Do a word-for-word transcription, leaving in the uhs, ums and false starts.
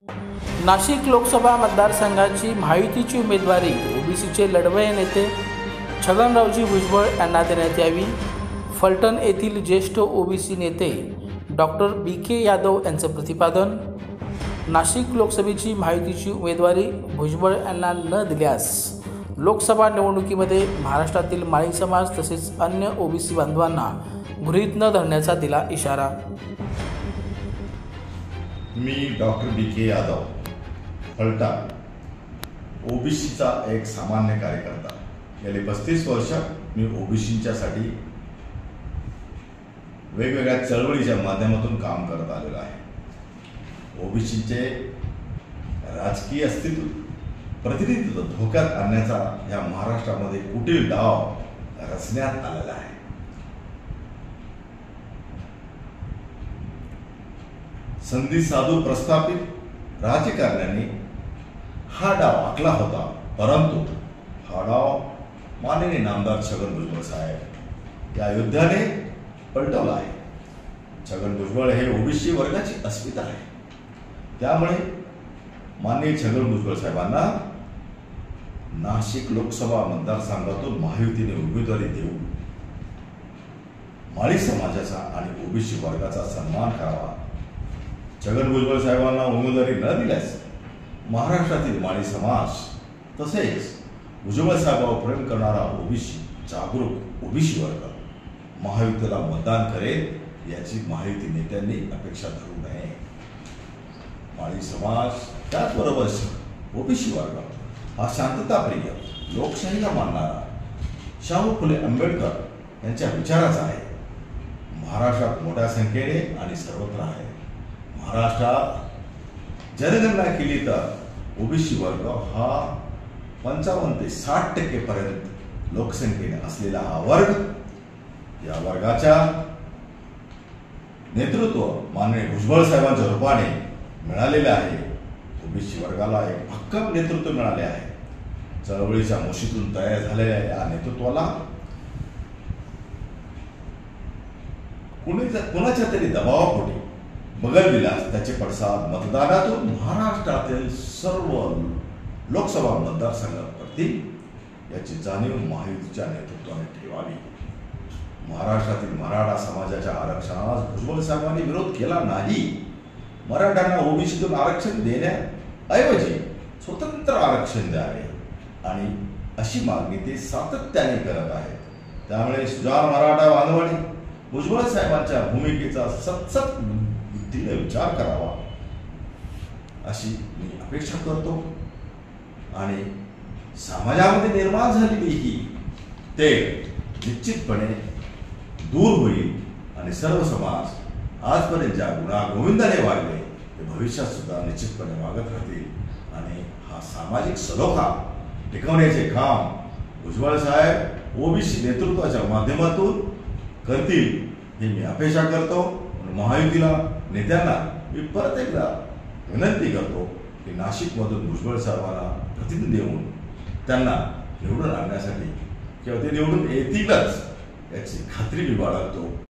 नाशिक लोकसभा मतदारसंघाची महायुतीची उमेदवारी ओबीसीचे लढवय्ये नेते छगनरावजी भुजबळ यांना देण्यात यावी. फलटण येथील ज्येष्ठ ओबीसी नेते डॉक्टर बी के यादव यांचं प्रतिपादन. नाशिक लोकसभेची महायुतीची उमेदवारी भुजबळ यांना न दिल्यास लोकसभा निवडणुकीमध्ये महाराष्ट्रातील माळी समाज तसेच अन्य ओबीसी बांधवांना गृहीत न धरण्याचा दिला इशारा. मी doctor B K Yadav, Phaltan, ओबीसीचा एक सामान्य कार्यकर्ता. गेली पस्तीस वर्ष मी ओबीसींच्यासाठी वेगवेगळ्या चळवळीच्या माध्यमातून काम करत आलेलो आहे. ओबीसीचे राजकीय अस्तित्व प्रतिनिधित्व धोक्यात आणण्याचा या महाराष्ट्रामध्ये कुटील डाव रचण्यात आलेला आहे. संधी साधू प्रस्थापित राजकारण्यांनी हा डाव आखला होता, परंतु हा डाव माननीय नामदार छगन भुजबळ साहेब या युद्धाने पलटवला आहे. छगन भुजबळ हे ओबीसी वर्गाची अस्मिता आहे. त्यामुळे माननीय छगन भुजबळ साहेबांना नाशिक लोकसभा मतदारसंघातून महायुतीने उमेदवारी देऊन माळी समाजाचा आणि ओबीसी वर्गाचा सन्मान करावा. छगन भुजबळ साहेबांना उमेदवारी न दिल्यास महाराष्ट्रातील माळी समाज तसेच भुजबळ साहेबांवर प्रेम करणारा ओबीसी जागरूक ओबीसी वर्ग महायुतीला मतदान करेल याची महायुती नेत्यांनी अपेक्षा धरू नये. माळी समाज त्याचबरोबर ओबीसी वर्ग हा शांतताप्रिय लोकशाहीला मानणारा शाहू फुले आंबेडकर यांच्या विचाराचा आहे. महाराष्ट्रात मोठ्या संख्येने आणि सर्वत्र आहे. महाराष्ट्रात जनगणना केली तर ओबीसी वर्ग हा पंचावन्न ते साठ टक्के पर्यंत लोकसंख्येने असलेला हा वर्ग, या वर्गाच्या नेतृत्व माननीय भुजबळ साहेबांच्या रूपाने मिळालेले आहे. ओबीसी वर्गाला एक भक्कम नेतृत्व मिळाले आहे. चळवळीच्या मुशीतून तयार झालेल्या या नेतृत्वाला कुणी कुणाच्या तरी दबावापोटी बगल दिल्यास त्याचे पडसाद मतदानातून महाराष्ट्रातील सर्व लोकसभा मतदारसंघात पडतील याची जाणीव महायुतीच्या नेतृत्वाने ठेवावी. महाराष्ट्रातील मराठा समाजाच्या आरक्षणास भुजबळ साहेबांनी विरोध केला नाही. मराठ्यांना ओबीसीतून आरक्षण देण्याऐवजी स्वतंत्र आरक्षण द्यावे आणि अशी मागणी ते सातत्याने करत आहेत. त्यामुळे सुजाण मराठा बांधवांनी भुजबळ साहेबांच्या भूमिकेचा सतत बुद्धीने विचार करावा अशी मी अपेक्षा करतो. आणि समाजामध्ये निर्माण झालेली ही ते निश्चितपणे दूर होईल आणि सर्व समाज आजपर्यंत ज्या गुणागोविंदाने वागले ते भविष्यात सुद्धा निश्चितपणे वागत राहतील आणि हा सामाजिक सलोखा टिकवण्याचे काम भुजबळ साहेब ओबीसी नेतृत्वाच्या माध्यमातून करतील हे मी अपेक्षा करतो. महायुतीला नेत्यांना मी परत एकदा विनंती करतो की नाशिकमधून भुजबळ साहेबांना प्रतिनिधी देऊन त्यांना निवडून आणण्यासाठी किंवा ते निवडून येतीलच याची खात्री मी बाळगतो.